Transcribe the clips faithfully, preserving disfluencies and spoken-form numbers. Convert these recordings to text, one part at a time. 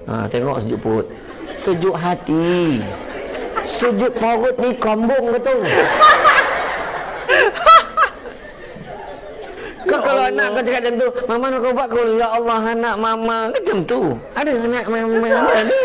Ha, tengok sejuk perut. Sejuk hati. Sejuk perut ni kambung ke tu? Kau kalau anak kau cakap macam tu, mama nak kau buat kau, ya Allah anak mama macam tu. Ada anak mama ada.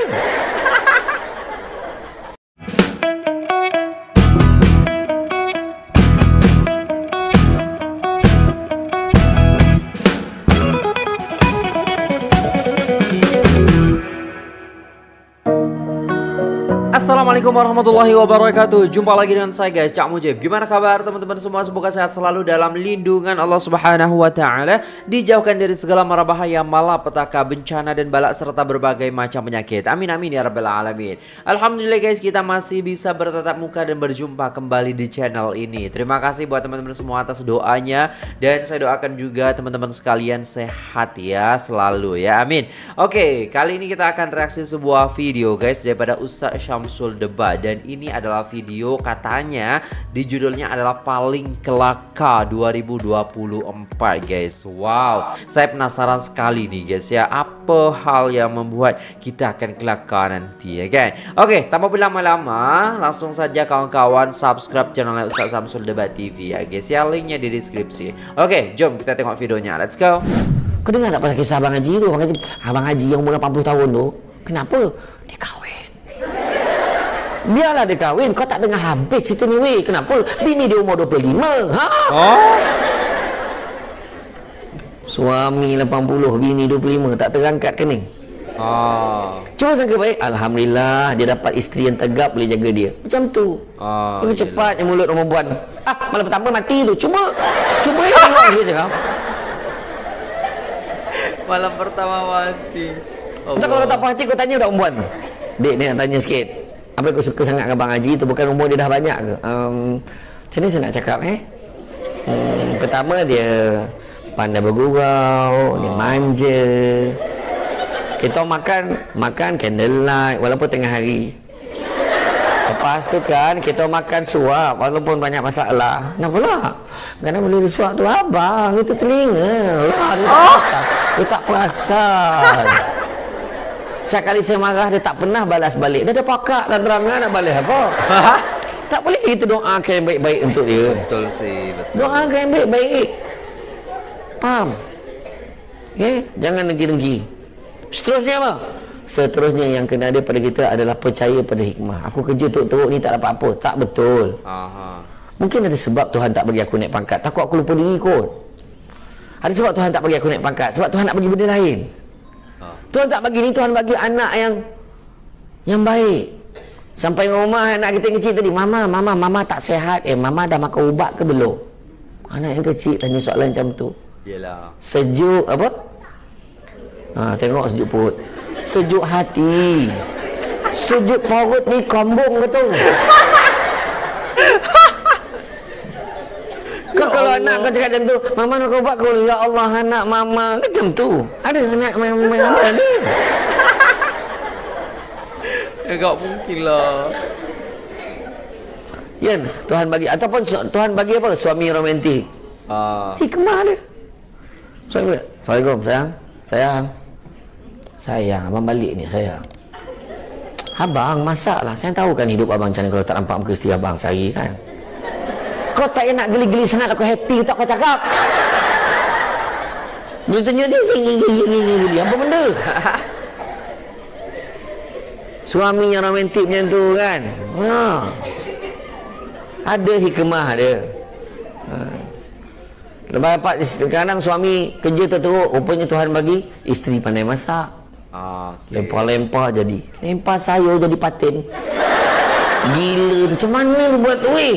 Assalamualaikum warahmatullahi wabarakatuh. Jumpa lagi dengan saya guys, Cak Mujib. Gimana kabar teman-teman semua? Semoga sehat selalu dalam lindungan Allah Subhanahu wa taala, dijauhkan dari segala mara bahaya, malapetaka, bencana dan bala serta berbagai macam penyakit. Amin amin ya rabbal alamin. Alhamdulillah guys, kita masih bisa bertatap muka dan berjumpa kembali di channel ini. Terima kasih buat teman-teman semua atas doanya, dan saya doakan juga teman-teman sekalian sehat ya selalu ya. Amin. Oke, kali ini kita akan reaksi sebuah video guys daripada Ustaz Syamsul Debat, dan ini adalah video katanya di judulnya adalah paling kelaka dua ribu dua puluh empat guys. Wow, saya penasaran sekali nih guys ya, apa hal yang membuat kita akan kelaka nanti ya kan. Oke, tanpa berlama-lama langsung saja kawan-kawan subscribe channel Ustaz Syamsul Debat T V ya guys ya, linknya di deskripsi. Oke, jom kita tengok videonya, let's go. Kau dengar tak pasal kisah Abang Haji tu? Abang Haji, Abang Haji yang umur lapan puluh tahun tu, kenapa? Dia kahwin. Biarlah dia kahwin, kau tak dengar habis cerita ni weh. Kenapa? Bini dia umur dua puluh lima. Ha? Oh. Suami lapan puluh, bini dua puluh lima, tak terangkat kening. Oh. Cuma sangka baik, alhamdulillah dia dapat isteri yang tegap boleh jaga dia. Macam tu. Oh, lebih cepat yang mulut orang perempuan. Ah, malam pertama mati tu. Cuma cuba tengok dia cakap. Malam pertama mati. Oh, tak, kalau tak puas hati kau tanya dah perempuan. Dek, ni nak tanya sikit. Apa kau suka sangat dengan Abang Haji tu? Bukan umur dia dah banyak ke? Um, macam mana saya nak cakap eh? Hmm, pertama dia pandai bergurau, oh. Dia manja. Kita makan, makan candlelight walaupun tengah hari. Lepas tu kan kita makan suap walaupun banyak masalah. Kenapa lah? Kerana boleh suap tu abang, itu telinga. Lah, dia, oh. tak perasan. dia tak perasan. Setiap kali saya marah, dia tak pernah balas balik. Dia ada pakak dan terangan nak balas apa. Tak boleh kita doakan yang baik-baik untuk dia. Betul sih, betul. Doakan yang baik-baik. Faham? Okay? Jangan dengki-dengki. Seterusnya apa? Seterusnya yang kena ada pada kita adalah percaya pada hikmah. Aku kerja teruk-teruk ni tak dapat apa. Tak betul. Aha. Mungkin ada sebab Tuhan tak bagi aku naik pangkat. Takut aku lupa diri kot. Ada sebab Tuhan tak bagi aku naik pangkat. Sebab Tuhan nak bagi benda lain. Tuhan tak bagi ni, Tuhan bagi anak yang yang baik. Sampai rumah anak kita yang kecil tadi, Mama, Mama, Mama tak sihat. Eh, Mama dah makan ubat ke belum? Anak yang kecil tanya soalan macam tu. Yelah. Sejuk apa? Ha, tengok sejuk perut. Sejuk hati. Sejuk perut ni kambung ke tu? Kau kalau anak kau cakap macam tu, mama nak kau buat kau, ya Allah anak mama macam tu. Ada anak mama ada. Enggak mungkin lah. Yan, Tuhan bagi ataupun Tuhan bagi apa? Suami romantik. Ah. Hikmah dia. Suami, Assalamualaikum sayang. Sayang. Sayang, abang balik ni sayang. Abang masaklah. Saya tahu kan hidup abang macam mana kalau tak nampak muka isteri abang sehari kan. Kau tak nak geli-geli sangat, aku happy tak kau cakap. Dia tanya dia, apa benda? Suami yang romantik macam tu kan. Ha. Ada hikmah dia. Ha. Lepas dapat kadang suami kerja terteruk, rupanya Tuhan bagi isteri pandai masak. Okay. Lempar-lempar jadi. Lempar sayur jadi patin. Gila, macam mana lu buat tu weh?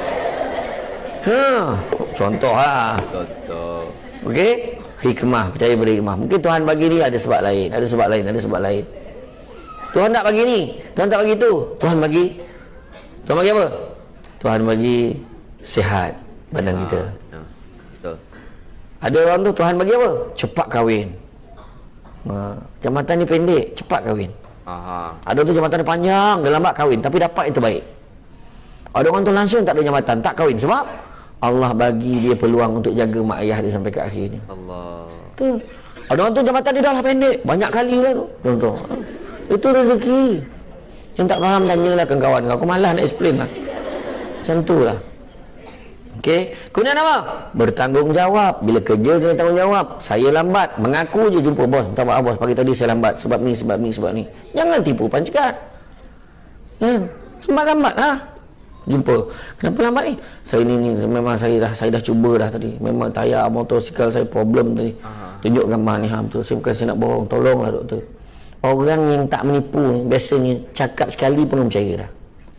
Ha, contoh lah. Contoh. Okey, hikmah, percaya pada hikmah. Mungkin Tuhan bagi ni ada sebab lain, ada sebab lain, ada sebab lain. Tuhan tak bagi ni, Tuhan tak bagi tu. Tuhan bagi Tuhan bagi apa? Tuhan bagi sihat badan ha, kita. Ha, betul. Ada orang tu Tuhan bagi apa? Cepat kahwin. Ha, jambatan ni pendek, cepat kahwin. Aha. Ada tu jambatan dia panjang, dia lambat kahwin tapi dapat yang terbaik. Ada orang tu langsung tak ada jambatan, tak kahwin sebab Allah bagi dia peluang untuk jaga mak ayah dia sampai ke akhirnya. Allah. Tu. Ada orang tu jambatan dia dah lah pendek, banyak kali lah tu. Contoh. Itu rezeki. Yang tak faham tanyalah ke kawan kau. Aku malas nak explain lah. Macam tu lah. Okey. Kemudian apa? Bertanggungjawab. Bila kerja kena tanggungjawab. Saya lambat. Mengaku je jumpa bos. Minta maaf bos. Pagi tadi saya lambat. Sebab ni, sebab ni, sebab ni. Jangan tipu pancekat. Kan? Lambat-lambat ha? Jumpa. Kenapa lambat ni? Saya ni, ni memang saya dah saya dah cuba dah tadi. Memang tayar motosikal saya problem tadi. Aha. Tunjuk gambar ni ha, betul. Saya bukan saya nak bohong. Tolonglah doktor. Orang yang tak menipu ni, biasanya cakap sekali pun percaya dah.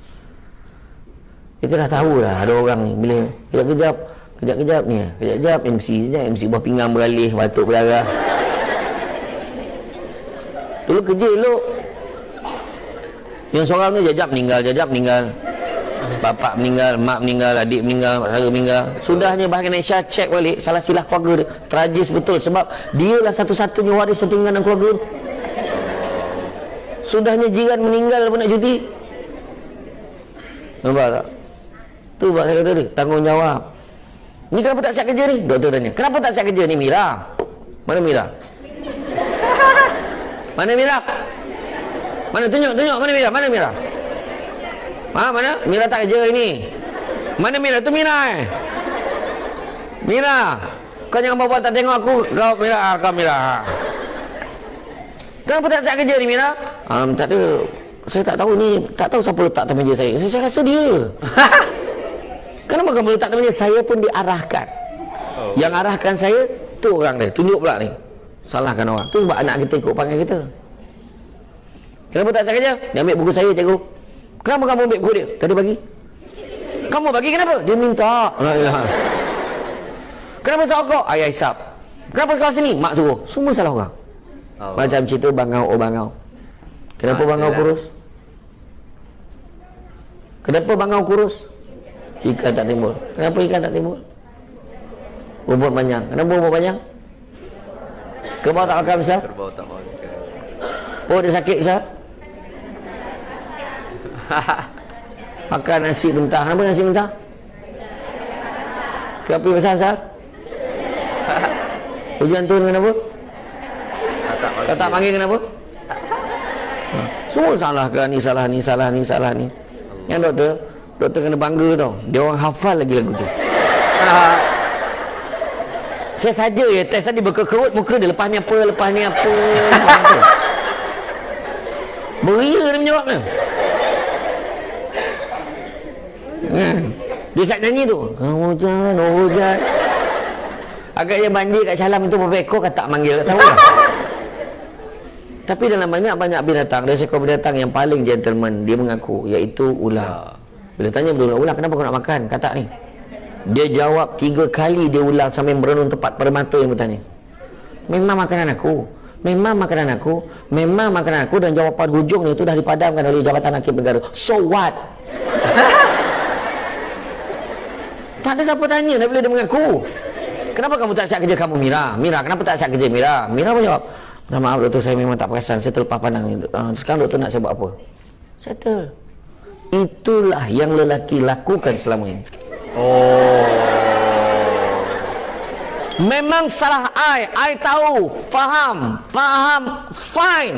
Kita dah tahu dah ada orang ni. Bila kejap-kejap, kejap-kejap ni. Kejap-kejap M C je. M C buah pinggang beralih, batuk berdarah. Dulu kerja elok. Yang seorang tu jajak meninggal, jajak meninggal. Bapak meninggal, mak meninggal, adik meninggal, mak saya meninggal. Sudahnya bahkan Aisyah cek balik salah silah keluarga dia. Tragis betul sebab dia lah satu-satunya waris setinggan dalam keluarga tu. Sudahnya jiran meninggal pun nak cuti. Nampak tak? Tu buat saya kata dia, tanggungjawab. Ni kenapa tak siap kerja ni? Doktor tanya. Kenapa tak siap kerja ni Mira? Mana Mira? Mana Mira? Mana tunjuk, tunjuk. Mana Mira? Mana Mira? Ha, mana? Mira tak kerja ini. Mana Mira? Tu Mira eh. Mira. Kau jangan bawa tak tengok aku. Kau Mira, kau Mira. Kenapa tak siap kerja ni Mira? Um, tak ada. Saya tak tahu ni. Tak tahu siapa letak atas meja saya. Saya, saya rasa dia. Kenapa kamu letak atas meja? Saya pun diarahkan. Oh. Yang arahkan saya, tu orang dia. Tunjuk pula ni. Salahkan orang. Tu sebab anak kita ikut panggil kita. Kenapa tak siap kerja? Dia ambil buku saya, cikgu. Kenapa kamu ambil buku dia? Tadi bagi. Kamu bagi kenapa? Dia minta. Kenapa sokok? Ayah hisap. Kenapa sekolah sini? Mak suruh. Semua salah orang. Oh. Macam cerita bangau oh bangau. Kenapa ah, bangau kurus? Kenapa bangau kurus? Ikan tak timbul. Kenapa ikan tak timbul? Rumput panjang. Kenapa rumput panjang? Kerbau tak makan besar? Kerbau tak makan. Perut dia sakit besar? Makan nasi mentah. Kenapa nasi mentah? Kepi besar besar? Hujan turun kenapa? Tak tak panggil kenapa? Ha. Semua salah ke ni salah ni salah ni salah ni. Yang doktor, doktor kena bangga tau. Dia orang hafal lagi lagu tu. Saya saja ya test tadi berkerut muka dia, lepas ni apa, lepas ni apa. Beria dia menjawabnya. Kan? Dia siap nyanyi tu. Hujan, hujan. Agaknya banjir kat Calam itu berapa ekor kata manggil, tak tahu lah. Tapi dalam banyak-banyak binatang, dari seekor binatang yang paling gentleman, dia mengaku, iaitu ular. Bila tanya betul ular, kenapa kau nak makan? Kata ni. Dia jawab tiga kali dia ulang sampai merenung tepat pada mata yang bertanya. Memang makanan aku. Memang makanan aku. Memang makanan aku, dan jawapan hujung ni itu dah dipadamkan oleh Jabatan Hakim Negara. So what? Tak ada siapa tanya bila dia mengaku. Kenapa kamu tak siap kerja kamu Mira? Mira, kenapa tak siap kerja Mira? Mira pun jawab, minta maaf doktor, saya memang tak perasan, saya terlepas pandang. Uh, sekarang doktor nak saya buat apa? Settle. Itulah yang lelaki lakukan selama ini. Oh. Memang salah I, I tahu, faham, faham, fine.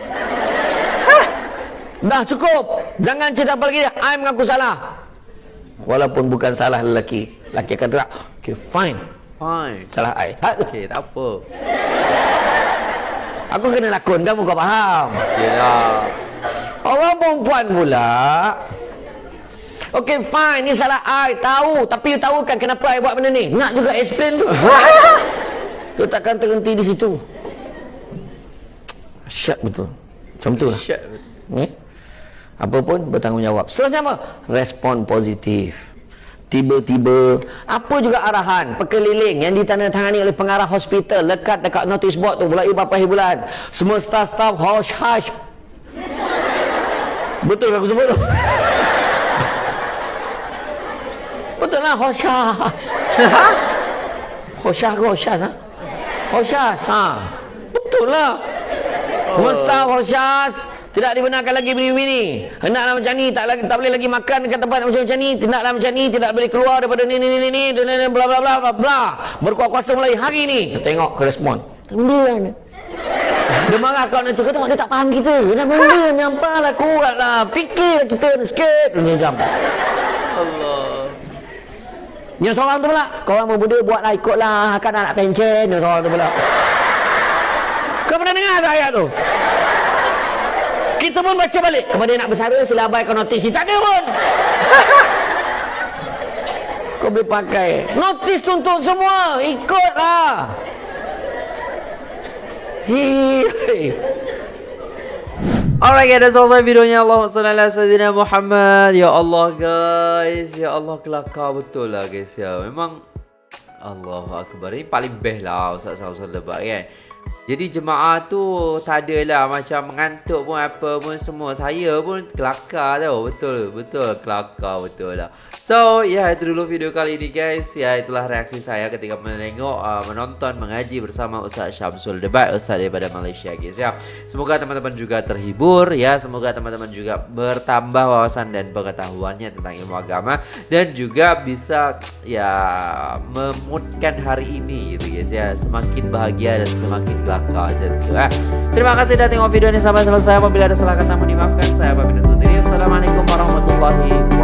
Dah cukup. Jangan cerita apa lagi. I mengaku salah. Walaupun bukan salah lelaki, lelaki akan teriak, okay, fine. Fine. Salah I. Okey, tak apa. Aku kena lakon, kamu kau faham? Yalah. Orang perempuan pula. Okey, fine, ni salah I, tahu. Tapi you tahu kan kenapa I buat benda ni? Nak juga explain tu. You takkan terhenti di situ. Syat betul. Macam tu lah. Syat betul. Eh? Apa pun bertanggungjawab. Seterusnya apa? Respon positif. Tiba-tiba, apa juga arahan perkeliling yang ditandatangani oleh pengarah hospital lekat dekat notice board tu mulai berapa hari bulan. Semua staff-staff hush-hush. Betul aku sebut tu? Betul lah, hush-hush. Hush-hush ke hush-hush? Ha? Hush-hush, ha? Betul lah. Semua staff hush-hush. Tidak dibenarkan lagi bini-bini. Hendaklah macam ni, tak lagi tak boleh lagi makan dekat tempat macam macam ni, tidaklah macam ni, tidak boleh keluar daripada ni ni ni ni ni bla bla bla bla bla. Berkuasa mulai hari ni. Tengok ke respon. Kemudian Dia marah kau nak cakap tengok dia tak faham kita. Dia benda nyampailah kuatlah. Fikirlah kita sikit. Dia jam. Allah. Yang seorang tu pula, kau orang muda buatlah ikutlah, kan nak pencen. Yang seorang tu pula. Kau pernah dengar tak ayat tu? Kita pun baca balik. Kepada nak bersara sila abaikan notis ni. Tak ada pun. Kau boleh pakai notis untuk semua. Ikutlah. Hei. Alright guys, dah selesai videonya. Allahumma salli ala sayyidina Muhammad. Ya Allah guys, ya Allah kelakar betul lah guys ya. Memang Allahu Akbar. Ini paling best lah Ustaz-Ustaz debat kan. Jadi jemaah tu tak adalah macam mengantuk pun apa pun semua. Saya pun kelakar tau. Betul, betul kelakar betul lah. So, ya itu dulu video kali ini guys. Ya itulah reaksi saya ketika menengok, uh, menonton, mengaji bersama Ustaz Syamsul Debat, Ustaz daripada Malaysia guys ya. Semoga teman-teman juga terhibur ya. Semoga teman-teman juga bertambah wawasan dan pengetahuannya tentang ilmu agama. Dan juga bisa ya memutkan hari ini gitu guys ya. Semakin bahagia dan semakin kelakar macam tu eh. Terima kasih sudah tengok video ini sampai selesai. Apabila ada salah kata mohon dimaafkan. Saya pamit undur diri. Assalamualaikum warahmatullahi wabarakatuh.